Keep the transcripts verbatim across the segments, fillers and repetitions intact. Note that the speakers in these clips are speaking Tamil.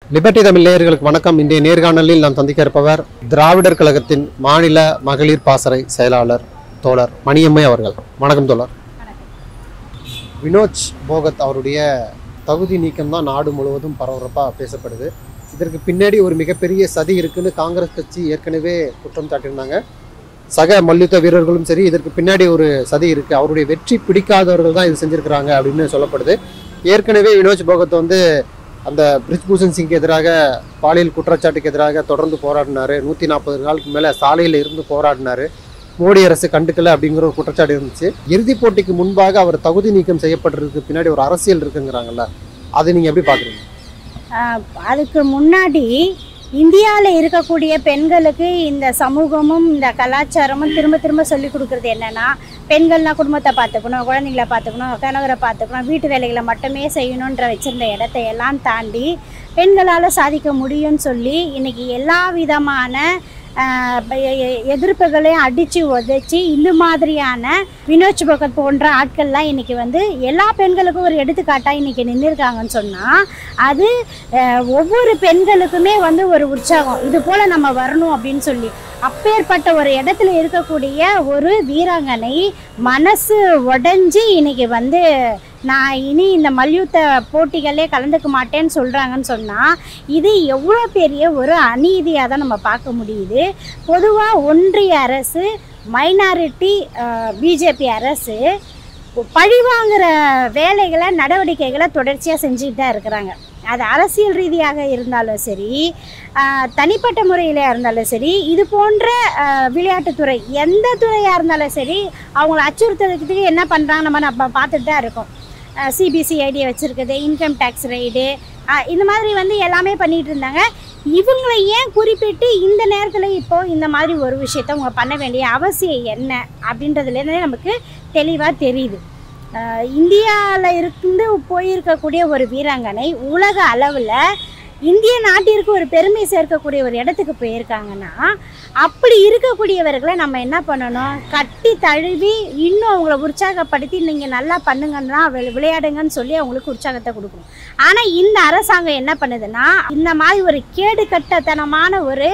லிபர்டி தமிழ் நேயர்களுக்கு வணக்கம். இன்றைய நேர்காணலில் நாம் சந்திக்க இருப்பவர் திராவிடர் கழகத்தின் மாநில மகளிர் பாசறை செயலாளர் தோழர் மணியம்மை அவர்கள். வணக்கம் தோழர். வினோத் போகத் அவருடைய தகுதி நீக்கம் தான் நாடு முழுவதும் பரபரப்பாக பேசப்படுது. இதற்கு பின்னாடி ஒரு மிகப்பெரிய சதி இருக்குன்னு காங்கிரஸ் கட்சி ஏற்கனவே குற்றம் சாட்டியிருந்தாங்க. சக மல்யுத்த வீரர்களும் சரி, இதற்கு பின்னாடி ஒரு சதி இருக்குது, அவருடைய வெற்றி பிடிக்காதவர்கள் தான் இது செஞ்சுருக்கிறாங்க அப்படின்னு சொல்லப்படுது. ஏற்கனவே வினோத் போகத் வந்து அந்த பிரிஜ்பூஷன் சிங்க்கு எதிராக பாலியல் குற்றச்சாட்டுக்கு எதிராக தொடர்ந்து போராடினார். நூற்றி நாற்பது நாளுக்கு மேலே சாலையில் இருந்து போராடினார். மோடி அரசு கண்டுக்கல அப்படிங்கிற ஒரு குற்றச்சாட்டு இருந்துச்சு. இறுதிப் போட்டிக்கு முன்பாக அவர் தகுதி நீக்கம் செய்யப்பட்டிருக்கு, பின்னாடி ஒரு அரசியல் இருக்குங்கிறாங்கல்ல, அது நீங்கள் எப்படி பார்க்குறீங்க? அதுக்கு முன்னாடி இந்தியாவில் இருக்கக்கூடிய பெண்களுக்கு இந்த சமூகமும் இந்த கலாச்சாரமும் திரும்ப திரும்ப சொல்லி கொடுக்குறது என்னென்னா, பெண்கள்னால் குடும்பத்தை பார்த்துக்கணும், குழந்தைங்களை பார்த்துக்கணும், கணவரை பார்த்துக்கணும், வீட்டு வேலைகளை மட்டுமே செய்யணுன்ற வச்சுருந்த இடத்தை எல்லாம் தாண்டி பெண்களால் சாதிக்க முடியும்னு சொல்லி இன்றைக்கி எல்லா விதமான எதிர்ப்புகளையும் அடித்து உதைச்சி இந்த மாதிரியான வினோத் போகத் போன்ற ஆட்கள்லாம் இன்றைக்கி வந்து எல்லா பெண்களுக்கும் ஒரு எடுத்துக்காட்டாக இன்றைக்கி நின்றுருக்காங்கன்னு சொன்னால், அது ஒவ்வொரு பெண்களுக்குமே வந்து ஒரு உற்சாகம், இது போல் நம்ம வரணும் அப்படின்னு சொல்லி. அப்பேற்பட்ட ஒரு இடத்துல இருக்கக்கூடிய ஒரு வீராங்கனை மனசு உடஞ்சி இன்னைக்கு வந்து நான் இனி இந்த மல்யுத்த போட்டிகளே கலந்துக்க மாட்டேன்னு சொல்கிறாங்கன்னு சொன்னால், இது எவ்வளோ பெரிய ஒரு அநீதியாக தான் நம்ம பார்க்க முடியுது. பொதுவாக ஒன்றிய அரசு, மைனாரிட்டி பிஜேபி அரசு பழிவாங்கிற வேலைகளை நடவடிக்கைகளை தொடர்ச்சியாக செஞ்சுட்டு தான் இருக்கிறாங்க. அது அரசியல் ரீதியாக இருந்தாலும் சரி, தனிப்பட்ட முறையில் இருந்தாலும் சரி, இது போன்ற விளையாட்டுத்துறை எந்த துறையாக இருந்தாலும் சரி, அவங்கள அச்சுறுத்துறதுக்கு என்ன பண்ணுறாங்க நம்ம நம்ம பார்த்துட்டு தான் இருக்கோம். சிபிசிஐடியை வச்சுருக்குது, இன்கம் டேக்ஸ் ரைடு, இந்த மாதிரி வந்து எல்லாமே பண்ணிகிட்டு இருந்தாங்க. இவங்களை ஏன் குறிப்பிட்டு இந்த நேரத்தில் இப்போது இந்த மாதிரி ஒரு விஷயத்த அவங்க பண்ண வேண்டிய அவசியம் என்ன அப்படின்றதுலேருந்தே நமக்கு தெளிவாக தெரியுது. இந்தியாவில் இருந்து போயிருக்கக்கூடிய ஒரு வீராங்கனை உலக அளவில் இந்திய நாட்டிற்கு ஒரு பெருமை சேர்க்கக்கூடிய ஒரு இடத்துக்கு போயிருக்காங்கன்னா, அப்படி இருக்கக்கூடியவர்களை நம்ம என்ன பண்ணணும், கட்டி தழுவி இன்னும் அவங்கள உற்சாகப்படுத்தி நீங்கள் நல்லா பண்ணுங்கன்னா விளையாடுங்கன்னு சொல்லி அவங்களுக்கு உற்சாகத்தை கொடுக்கணும். ஆனால் இந்த அரசாங்கம் என்ன பண்ணுதுன்னா, இந்த மாதிரி ஒரு கேடு கட்டத்தனமான ஒரு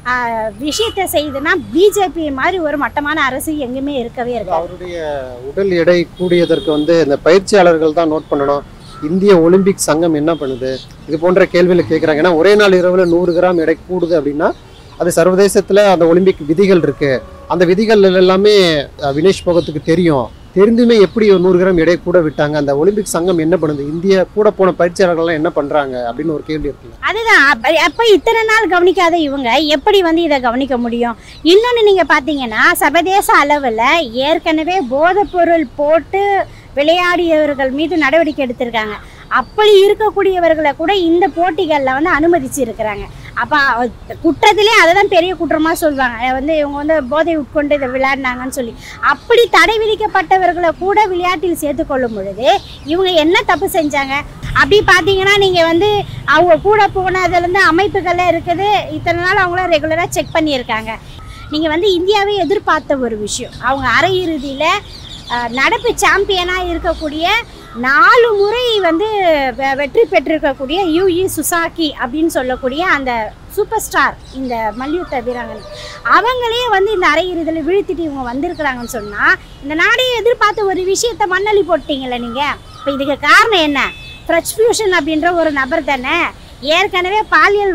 விஷயத்தை செய்யுதுன்னா, பிஜேபி மாதிரி ஒரு மட்டமான அரசு எங்குமே இருக்கவே இருக்கு. அவருடைய உடல் எடை கூடியதற்கு வந்து இந்த பயிற்சியாளர்கள் தான் நோட் பண்ணணும். இந்திய ஒலிம்பிக் சங்கம் என்ன பண்ணுது, இது போன்ற கேள்வியில் கேட்குறாங்க. ஏன்னா ஒரே நாள் இரவில் நூறு கிராம் எடை கூடுது அப்படின்னா அது சர்வதேசத்தில் அந்த ஒலிம்பிக் விதிகள் இருக்குது. அந்த விதிகள் எல்லாமே வினோத் போகத்துக்கு தெரியும். தெரிந்துமே எப்படி ஒரு நூறு கிராம் எடை கூட விட்டாங்க, அந்த ஒலிம்பிக் சங்கம் என்ன பண்ணுது, இந்திய கூட போன பயிற்சியாளர்கள்லாம் என்ன பண்ணுறாங்க அப்படின்னு ஒரு கேள்வி இருக்குல்ல. அதுதான் அப்போ இத்தனை நாள் கவனிக்காத இவங்க எப்படி வந்து இதை கவனிக்க முடியும்? இன்னொன்று நீங்கள் பார்த்தீங்கன்னா, சர்வதேச அளவில் ஏற்கனவே போதைப்பொருள் போட்டு விளையாடியவர்கள் மீது நடவடிக்கை எடுத்திருக்காங்க. அப்படி இருக்கக்கூடியவர்களை கூட இந்த போட்டிகளில் வந்து அனுமதிச்சு இருக்கிறாங்க. அப்போ குற்றத்திலே அதை தான் பெரிய குற்றமாக சொல்லுவாங்க, வந்து இவங்க வந்து போதை உட்கொண்டு இதை விளையாடினாங்கன்னு சொல்லி. அப்படி தடை விதிக்கப்பட்டவர்களை கூட விளையாட்டில் சேர்த்துக்கொள்ளும் பொழுது இவங்க என்ன தப்பு செஞ்சாங்க? அப்படி பார்த்தீங்கன்னா நீங்கள் வந்து அவங்க கூட போனதுலேருந்து அமைப்புகள்லாம் இருக்குது, இத்தனை நாள் அவங்கள ரெகுலராக செக் பண்ணியிருக்காங்க. நீங்கள் வந்து இந்தியாவே எதிர்பார்த்த ஒரு விஷயம், அவங்க அரையிறுதியில் நடப்பு சாம்பியனாக இருக்கக்கூடிய நாலு முறை வந்து வெற்றி பெற்றிருக்கக்கூடிய யூஇ சுசாகி அப்படின்னு சொல்லக்கூடிய அந்த சூப்பர் ஸ்டார் இந்த மல்யுத்த வீராங்கனை, அவங்களே வந்து இந்த அரையிறுதியில் வீழ்த்திட்டு இவங்க வந்திருக்கிறாங்கன்னு சொன்னால், இந்த நாடே எதிர்பார்த்த ஒரு விஷயத்தை மண்ணள்ளி போட்டிங்களே நீங்கள். இப்போ இதுக்கு காரணம் என்ன? பிரிஜ்பூஷன் அப்படின்ற ஒரு நபர் தானே ஏற்கனவே பாலியல்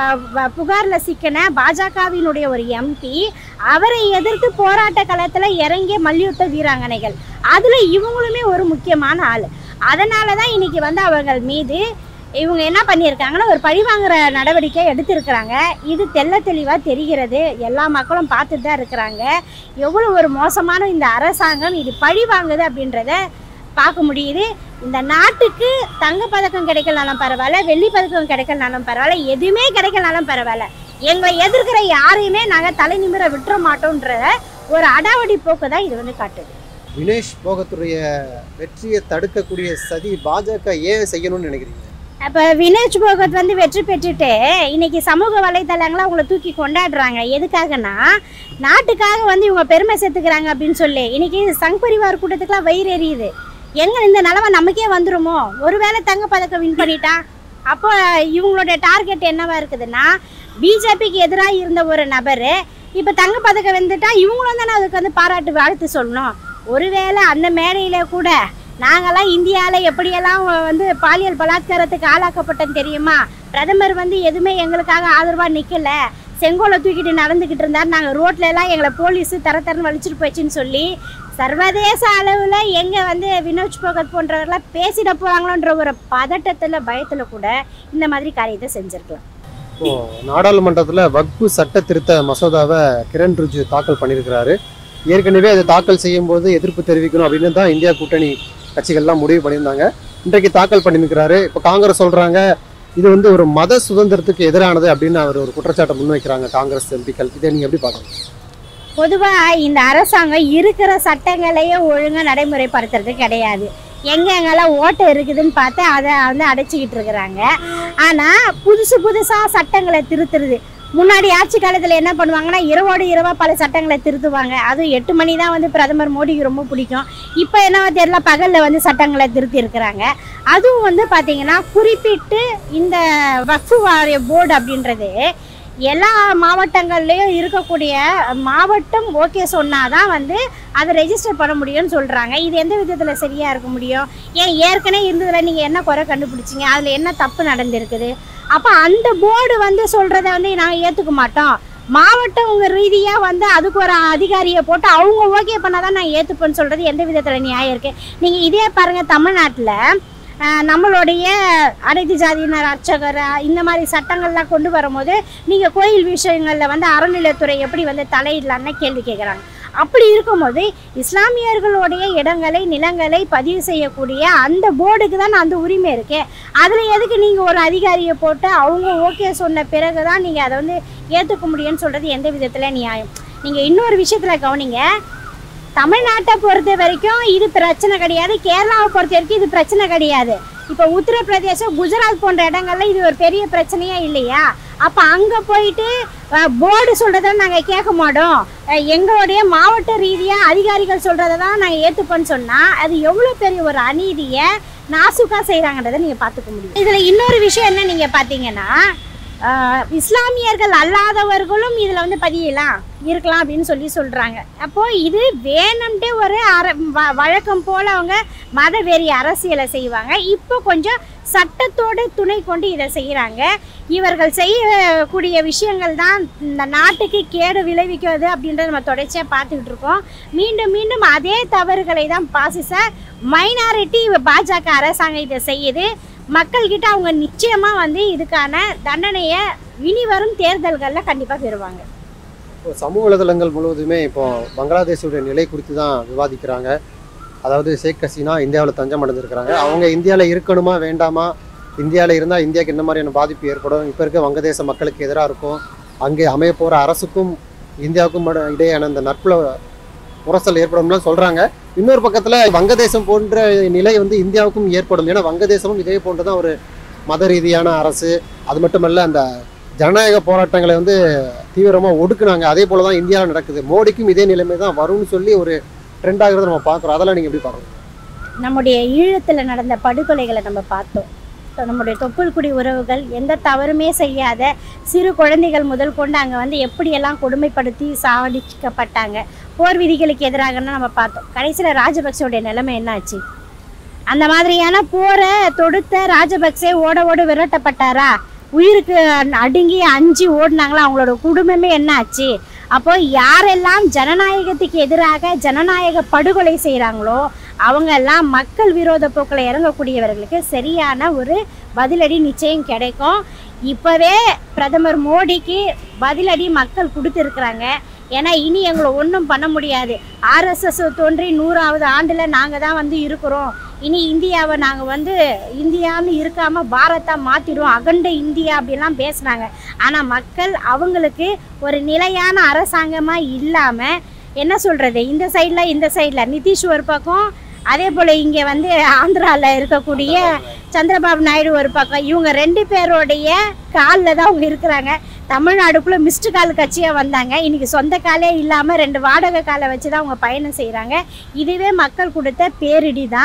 புகாரில் சிக்கின பாஜகவினுடைய ஒரு எம்பி, அவரை எதிர்த்து போராட்ட களத்தில் இறங்கிய மல்யுத்த வீராங்கனைகள், அதில் இவங்களுமே ஒரு முக்கியமான ஆள். அதனால தான் இன்றைக்கி வந்து அவர்கள் மீது இவங்க என்ன பண்ணியிருக்காங்கன்னா ஒரு பழிவாங்கிற நடவடிக்கை எடுத்திருக்கிறாங்க. இது தெல்ல தெளிவாக தெரிகிறது, எல்லா மக்களும் பார்த்துட்டு தான் இருக்கிறாங்க. எவ்வளோ ஒரு மோசமான இந்த அரசாங்கம் இது பழி வாங்குது அப்படின்றத பார்க்க முடியுது. இந்த நாட்டுக்கு தங்க பதக்கம் கிடைக்கலனாலும் பரவாயில்ல, வெள்ளி பதக்கம் கிடைக்கலனாலும் பரவாயில்ல, எதுவுமே கிடைக்கலனாலும் பரவாயில்ல, எங்களை எதிர்க்கிற யாரையுமே நாங்கள் தலை நிமிர விட்டுற மாட்டோன்ற ஒரு அடாவடி போக்கு தான் இது வந்து காட்டுது. வினோத் போகத்துடைய வெற்றியை தடுக்கக்கூடிய சதி பாஜக ஏன் செய்யணும்னு நினைக்கிறீங்க? அப்போ வினோத் போகத் வந்து வெற்றி பெற்றுட்டு இன்னைக்கு சமூக வலைதளங்களை அவங்கள தூக்கி கொண்டாடுறாங்க. எதுக்காகனா, நாட்டுக்காக வந்து இவங்க பெருமை சேர்த்துக்கிறாங்க அப்படின்னு சொல்லி. இன்னைக்கு சங் பரிவார் கூட்டத்துக்குலாம் வயிறு எரியுது. எங்க இந்த நிலவை நமக்கே வந்துருமோ, ஒருவேளை தங்க பதக்கம் வின் பண்ணிட்டா அப்போ இவங்களோட டார்கெட் என்னவா இருக்குதுன்னா, பிஜேபிக்கு எதிராக இருந்த ஒரு நபர் இப்போ தங்க பதக்கம் வந்துட்டா இவங்களும் தானே அதுக்கு வந்து பாராட்டு வாழ்த்து சொல்லணும். ஒருவேளை அந்த மேடையில் கூட நாங்களாம் இந்தியாவில் எப்படியெல்லாம் வந்து பாலியல் பலாத்காரத்துக்கு ஆளாக்கப்பட்டோம் தெரியுமா, பிரதமர் வந்து எதுவுமே எங்களுக்காக ஆதரவாக நிற்கலை, செங்கோலை தூக்கிட்டு நடந்துக்கிட்டு இருந்தார், நாங்கள் ரோட்ல எல்லாம் எங்களை போலீஸு தர தரன்னு வலிச்சுட்டு போச்சுன்னு சொல்லி சர்வதேச அளவில் எங்கே வந்து வினோத் போகத் போன்றவர்களாம் பேசிட போகிறாங்களோன்ற ஒரு பதட்டத்தில் பயத்தில் கூட இந்த மாதிரி காரியத்தை செஞ்சுருக்கலாம். இப்போ நாடாளுமன்றத்தில் வக்ஃபு சட்ட திருத்த மசோதாவை கிரண் ரிஜிஜு தாக்கல் பண்ணியிருக்கிறாரு. ஏற்கனவே அதை தாக்கல் செய்யும் போது எதிர்ப்பு தெரிவிக்கணும் அப்படின்னு தான் இந்தியா கூட்டணி கட்சிகள்லாம் முடிவு பண்ணியிருந்தாங்க. இன்றைக்கு தாக்கல் பண்ணியிருக்கிறாரு. இப்போ காங்கிரஸ் சொல்கிறாங்க இது வந்து ஒரு மத சுதந்திரத்துக்கு எதிரானது அப்படின்னு அவர் ஒரு குற்றச்சாட்டை முன்வைக்கிறாங்க காங்கிரஸ் எம்பிக்கள். இதை நீங்கள் எப்படி பார்க்கணும்? பொதுவாக இந்த அரசாங்கம் இருக்கிற சட்டங்களையே ஒழுங்காக நடைமுறைப்படுத்துறது கிடையாது. எங்கெங்கெல்லாம் ஓட்டை இருக்குதுன்னு பார்த்து அதை வந்து அடைச்சிக்கிட்டு இருக்கிறாங்க. ஆனால் புதுசு புதுசாக சட்டங்களை திருத்துறது. முன்னாடி ஆட்சி காலத்தில் என்ன பண்ணுவாங்கன்னா இரவோடு இரவாக பல சட்டங்களை திருத்துவாங்க. அதுவும் எட்டு மணி தான் வந்து பிரதமர் மோடிக்கு ரொம்ப பிடிக்கும். இப்போ என்னவோ தெரியல, பகலில் வந்து சட்டங்களை திருத்தி இருக்கிறாங்க. அதுவும் வந்து பார்த்திங்கன்னா குறிப்பிட்டு இந்த வக்ஃபு வாரிய போர்டு அப்படின்றது எல்லா மாவட்டங்கள்லேயும் இருக்கக்கூடிய மாவட்டம் ஓகே சொன்னால் தான் வந்து அதை ரெஜிஸ்டர் பண்ண முடியும்னு சொல்கிறாங்க. இது எந்த விதத்தில் சரியாக இருக்க முடியும்? ஏன் ஏற்கனவே இருந்ததில் நீங்கள் என்ன குறை கண்டுபிடிச்சிங்க? அதில் என்ன தப்பு நடந்திருக்குது? அப்போ அந்த போர்டு வந்து சொல்கிறத வந்து நாங்கள் ஏற்றுக்க மாட்டோம், மாவட்டம் உங்கள் ரீதியாக வந்து அதுக்கு ஒரு அதிகாரியை போட்டு அவங்க ஓகே பண்ணால் தான் நான் ஏற்றுப்பேன்னு சொல்கிறது எந்த விதத்தில் நியாயம் இருக்குது? நீங்கள் இதே பாருங்கள், தமிழ்நாட்டில் நம்மளுடைய அனைத்து ஜாதியினர் அர்ச்சகர் இந்த மாதிரி சட்டங்கள்லாம் கொண்டு வரும்போது நீங்கள் கோயில் விஷயங்களில் வந்து அறநிலையத்துறை எப்படி வந்து தலையிடலான்னு கேள்வி கேட்குறாங்க. அப்படி இருக்கும்போது இஸ்லாமியர்களுடைய இடங்களை நிலங்களை பதிவு செய்யக்கூடிய அந்த போர்டுக்கு தான் அந்த உரிமை இருக்குது. அதில் எதுக்கு நீங்கள் ஒரு அதிகாரியை போட்டு அவங்க ஓகே சொன்ன பிறகு தான் நீங்கள் அதை வந்து ஏற்றுக்க முடியும்னு சொல்கிறது எந்த விதத்தில் நியாயம்? நீங்கள் இன்னொரு விஷயத்தில் கவனிங்க, தமிழ்நாட்டை பொறுத்த வரைக்கும் இது பிரச்சனை கிடையாது, கேரளாவை பொறுத்த வரைக்கும் இது பிரச்சனை கிடையாது. இப்போ உத்தரப்பிரதேசம் குஜராத் போன்ற இடங்கள்ல இது ஒரு பெரிய பிரச்சனையா இல்லையா? அப்போ அங்கே போயிட்டு போர்டு சொல்கிறத நாங்கள் கேட்க மாட்டோம், எங்களுடைய மாவட்ட ரீதியாக அதிகாரிகள் சொல்கிறத தான் நாங்கள் ஏற்றுப்போன்னு சொன்னால் அது எவ்வளோ பெரிய ஒரு அநீதியை நாசுக்காக செய்கிறாங்கன்றதை நீங்கள் பார்த்துக்க முடியும். இதில் இன்னொரு விஷயம் என்ன நீங்கள் பார்த்தீங்கன்னா, இஸ்லாமியர்கள் அல்லாதவர்களும் இதில் வந்து பதியலாம் இருக்கலாம் அப்படின்னு சொல்லி சொல்கிறாங்க. அப்போது இது வேணும்ட்டே ஒரு அர வழக்கம் போல் அவங்க மத வெறி அரசியலை செய்வாங்க. இப்போ கொஞ்சம் சட்டத்தோடு துணை கொண்டு இதை செய்கிறாங்க. இவர்கள் செய்யக்கூடிய விஷயங்கள் தான் இந்த நாட்டுக்கு கேடு விளைவிக்கிறது அப்படின்றத நம்ம தொடர்ச்சியாக பார்த்துக்கிட்டு இருக்கோம். மீண்டும் மீண்டும் அதே தவறுகளை தான் பாசிச மைனாரிட்டி பாஜக அரசாங்கம் இதை செய்யுது. மக்கள்கிட்ட அவங்க நிச்சயமாக வந்து இதுக்கான தண்டனையை இனி வரும் தேர்தல்களில் கண்டிப்பாக பெறுவாங்க. இப்போ சமூக வலைதளங்கள் முழுவதுமே இப்போ பங்களாதேஷுடைய நிலை குறித்து தான் விவாதிக்கிறாங்க. அதாவது ஷேக் ஹசீனா இந்தியாவில் தஞ்சம் அடைஞ்சிருக்கிறாங்க. அவங்க இந்தியாவில் இருக்கணுமா வேண்டாமா, இந்தியாவில் இருந்தால் இந்தியாவுக்கு என்ன மாதிரியான பாதிப்பு ஏற்படும், இப்போ இருக்க வங்கதேச மக்களுக்கு எதிராக இருக்கும், அங்கே அமைய போகிற அரசுக்கும் இந்தியாவுக்கும் இடையான அந்த நட்புல உரசல் ஏற்படும்லாம் சொல்கிறாங்க. இன்னொரு பக்கத்தில் வங்கதேசம் போன்ற நிலை வந்து இந்தியாவுக்கும் ஏற்படும். ஏன்னா வங்கதேசமும் இதே போன்று தான் ஒரு மத ரீதியான அரசு. அது மட்டுமல்ல, அந்த ஜனநாயக போராட்டங்களை வந்து தீவிரமாக ஒடுக்குனாங்க. அதே போல தான் இந்தியாவில் நடக்குது. மோடிக்கும் இதே நிலைமை தான் வரும்னு சொல்லி ஒரு ட்ரெண்ட் ஆகிறத நம்ம பார்க்குறோம். அதெல்லாம் நீங்கள் எப்படி பார்க்குறோம்? நம்முடைய ஈழத்தில் நடந்த படுகொலைகளை நம்ம பார்த்தோம். நம்முடைய தொப்புள்குடி உறவுகள் எந்த தவறுமே செய்யாத சிறு குழந்தைகள் முதல் கொண்டு அங்கே வந்து எப்படியெல்லாம் கொடுமைப்படுத்தி சாவடிக்கப்பட்டாங்க. போர் விதிகளுக்கு எதிராகன்னு நம்ம பார்த்தோம். கடைசியில் ராஜபக்சேவுடைய நிலைமை என்ன ஆச்சு? அந்த மாதிரியான போரை தொடுத்த ராஜபக்சே ஓட ஓட விரட்டப்பட்டாரா? உயிருக்கு அடுங்கி அஞ்சு ஓடினாங்களா? அவங்களோட குடும்பமே என்ன ஆச்சு? அப்போ யாரெல்லாம் ஜனநாயகத்துக்கு எதிராக ஜனநாயக படுகொலை செய்கிறாங்களோ அவங்க எல்லாம் மக்கள் விரோத போக்கில் இறங்கக்கூடியவர்களுக்கு சரியான ஒரு பதிலடி நிச்சயம் கிடைக்கும். இப்போவே பிரதமர் மோடிக்கு பதிலடி மக்கள் கொடுத்துருக்குறாங்க. ஏன்னா இனி எங்களை ஒன்றும் பண்ண முடியாது, ஆர்எஸ்எஸ் தோன்றி நூறாவது ஆண்டில் நாங்கள் தான் வந்து இருக்கிறோம், இனி இந்தியாவை நாங்கள் வந்து இந்தியான்னு இருக்காமல் பாரதா மாற்றிடுவோம், அகண்ட இந்தியா அப்படிலாம் பேசுனாங்க. ஆனால் மக்கள் அவங்களுக்கு ஒரு நிலையான அரசாங்கமாக இல்லாமல் என்ன சொல்கிறது, இந்த சைடில் இந்த சைடில் நிதிஷ் ஒரு பக்கம், அதே போல் இங்கே வந்து ஆந்திராவில் இருக்கக்கூடிய சந்திரபாபு நாயுடு ஒரு பக்கம், இவங்க ரெண்டு பேரோடைய காலில் தான் அவங்க இருக்கிறாங்க. தமிழ்நாடுக்குள்ளே மிஸ்டு கால் கட்சியாக வந்தாங்க, இன்றைக்கி சொந்த காலே இல்லாமல் ரெண்டு வாடகை காலை வச்சு தான் அவங்க பயணம் செய்கிறாங்க. இதுவே மக்கள் கொடுத்த பேரிடி தான்.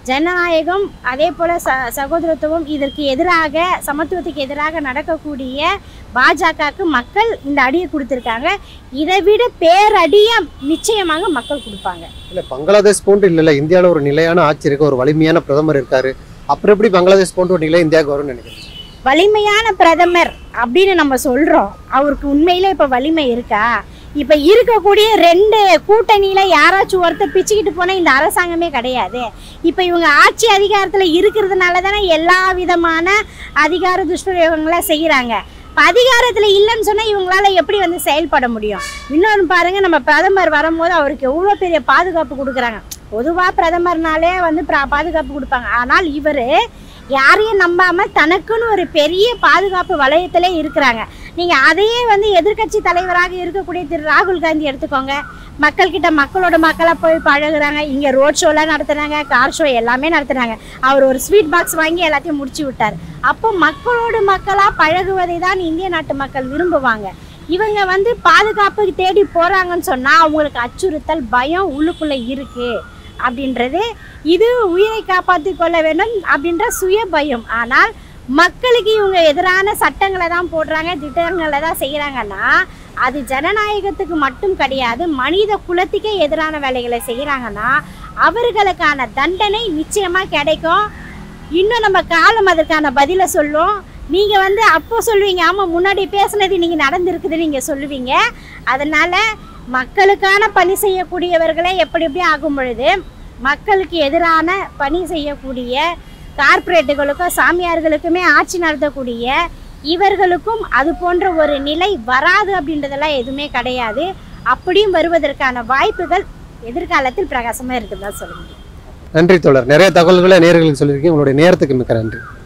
ஜனநாயகம் அதே போல் ச சகோதரத்துவம் இதற்கு எதிராக சமத்துவத்துக்கு எதிராக நடக்கக்கூடிய பாஜகவுக்கு மக்கள் இந்த அடியை கொடுத்துருக்காங்க. இதை விட பேரடியாக நிச்சயமாக மக்கள் கொடுப்பாங்க. இல்லை பங்களாதேஷ் போன்று இல்லை இல்லை இந்தியாவில் ஒரு நிலையான ஆட்சி இருக்க, ஒரு வலிமையான பிரதமர் இருக்காரு, அப்புறம் எப்படி பங்களாதேஷ் போன்ற ஒரு நிலை இந்தியாவுக்கு வரும்னு நினைக்கிறேன். வலிமையான பிரதமர் அப்படின்னு நம்ம சொல்கிறோம், அவருக்கு உண்மையிலே இப்போ வலிமை இருக்கா? இப்போ இருக்கக்கூடிய ரெண்டு கூட்டணியில் யாராச்சும் ஒருத்தர் பிச்சுக்கிட்டு போனால் இந்த அரசாங்கமே கிடையாது. இப்போ இவங்க ஆட்சி அதிகாரத்தில் இருக்கிறதுனால தானே எல்லா விதமான அதிகார துஷ்பிரயோகங்களை செய்கிறாங்க. இப்போ அதிகாரத்தில் இல்லைன்னு சொன்னால் இவங்களால எப்படி வந்து செயல்பட முடியும்? இன்னொன்று பாருங்கள், நம்ம பிரதமர் வரும்போது அவருக்கு எவ்வளோ பெரிய பாதுகாப்பு கொடுக்குறாங்க. பொதுவாக பிரதமர்னாலே வந்து பாதுகாப்பு கொடுப்பாங்க. ஆனால் இவர் யாரையும் நம்பாமல் தனக்குன்னு ஒரு பெரிய பாதுகாப்பு வளையத்திலே இருக்கிறாங்க. நீங்கள் அதையே வந்து எதிர்கட்சி தலைவராக இருக்கக்கூடிய திரு ராகுல் காந்தி எடுத்துக்கோங்க. மக்கள்கிட்ட மக்களோட மக்களாக போய் பழகுறாங்க. இங்கே ரோட் ஷோலாம் நடத்துகிறாங்க, கார் ஷோ எல்லாமே நடத்துகிறாங்க. அவர் ஒரு ஸ்வீட் பாக்ஸ் வாங்கி எல்லாத்தையும் முடிச்சு விட்டார். அப்போ மக்களோடு மக்களாக பழகுவதை தான் இந்திய நாட்டு மக்கள் விரும்புவாங்க. இவங்க வந்து பாதுகாப்புக்கு தேடி போகிறாங்கன்னு சொன்னால் அவங்களுக்கு அச்சுறுத்தல், பயம் உள்ளுக்குள்ளே இருக்குது அப்படின்றது. இது உயிரை காப்பாற்றி கொள்ள வேண்டும் அப்படின்ற சுய பயம். ஆனால் மக்களுக்கு இவங்க எதிரான சட்டங்களை தான் போடுறாங்க, திட்டங்களை தான் செய்கிறாங்கன்னா அது ஜனநாயகத்துக்கு மட்டும் கிடையாது, மனித குலத்துக்கே எதிரான வேலைகளை செய்கிறாங்கன்னா அவர்களுக்கான தண்டனை நிச்சயமாக கிடைக்கும். இன்னும் நம்ம காலம் அதற்கான பதிலை சொல்லும். நீங்கள் வந்து அப்போ சொல்லுவீங்க, ஆமாம் முன்னாடி பேசுனது நீங்கள் நடந்திருக்குது நீங்கள் சொல்லுவீங்க. அதனால் மக்களுக்கான பணி செய்யக்கூடியவர்களே எப்படி எப்படி ஆகும் பொழுது மக்களுக்கு எதிரான பணி செய்யக்கூடிய கார்ப்பரேட்டுகளுக்கும் சாமியார்களுக்குமே ஆட்சி நடத்தக்கூடிய இவர்களுக்கும் அது போன்ற ஒரு நிலை வராது அப்படின்றதெல்லாம் எதுவுமே கிடையாது. அப்படியும் வருவதற்கான வாய்ப்புகள் எதிர்காலத்தில் பிரகாசமாக இருக்குதுன்னு தான் சொல்ல முடியும். நன்றி தோழர், நிறைய தகவல்களை நேயர்களுக்கு சொல்லியிருக்கீங்க. உங்களுடைய நேரத்துக்கு மிக்க நன்றி.